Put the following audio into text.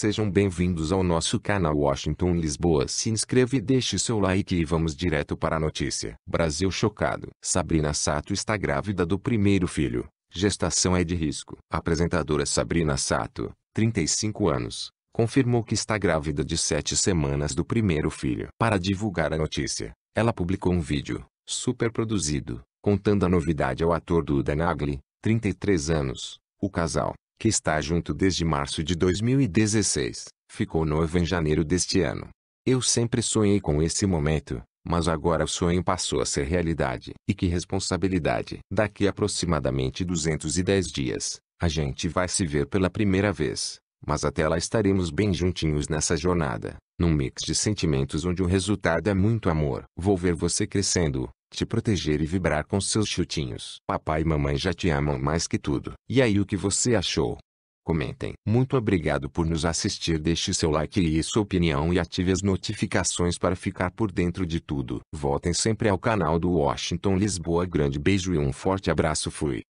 Sejam bem-vindos ao nosso canal Washington Lisboa. Se inscreva e deixe seu like e vamos direto para a notícia. Brasil chocado. Sabrina Sato está grávida do primeiro filho. Gestação é de risco. A apresentadora Sabrina Sato, 35 anos, confirmou que está grávida de 7 semanas do primeiro filho. Para divulgar a notícia, ela publicou um vídeo, super produzido, contando a novidade ao ator Duda Nagli, 33 anos. O casal, que está junto desde março de 2016, ficou noivo em janeiro deste ano. Eu sempre sonhei com esse momento, mas agora o sonho passou a ser realidade. E que responsabilidade! Daqui a aproximadamente 210 dias, a gente vai se ver pela primeira vez, mas até lá estaremos bem juntinhos nessa jornada, num mix de sentimentos onde o resultado é muito amor. Vou ver você crescendo, te proteger e vibrar com seus chutinhos. Papai e mamãe já te amam mais que tudo. E aí, o que você achou? Comentem. Muito obrigado por nos assistir. Deixe seu like e sua opinião e ative as notificações para ficar por dentro de tudo. Voltem sempre ao canal do Washington Lisboa. Grande beijo e um forte abraço. Fui.